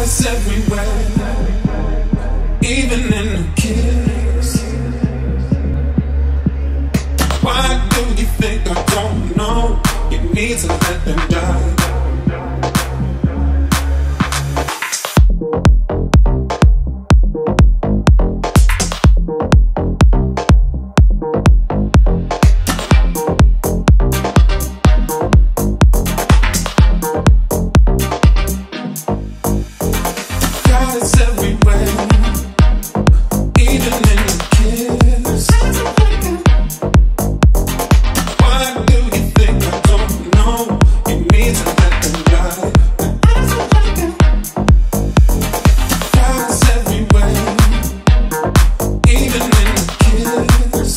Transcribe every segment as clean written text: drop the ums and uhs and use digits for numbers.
It's everywhere, even in the kiss. Why do you think I don't know? You need to let them die. It's everywhere, even in the kiss. Why do you think I don't know? You need to let them die. It's everywhere, even in the kiss.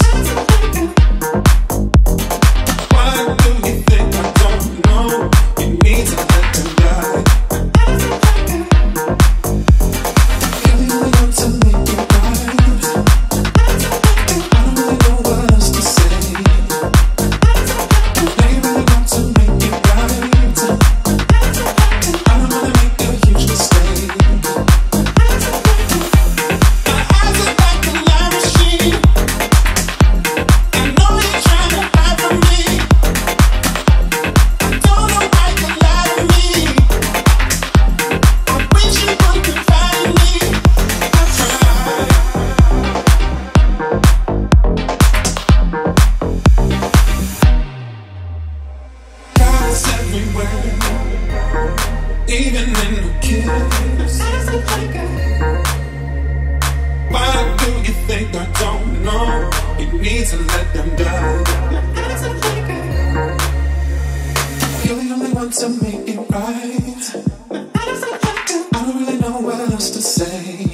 Why do you think I don't know? You need to let them die. Even in the kiss. Why do you think I don't know? You need to let them die. You're the only one to make it right. I don't really know what else to say.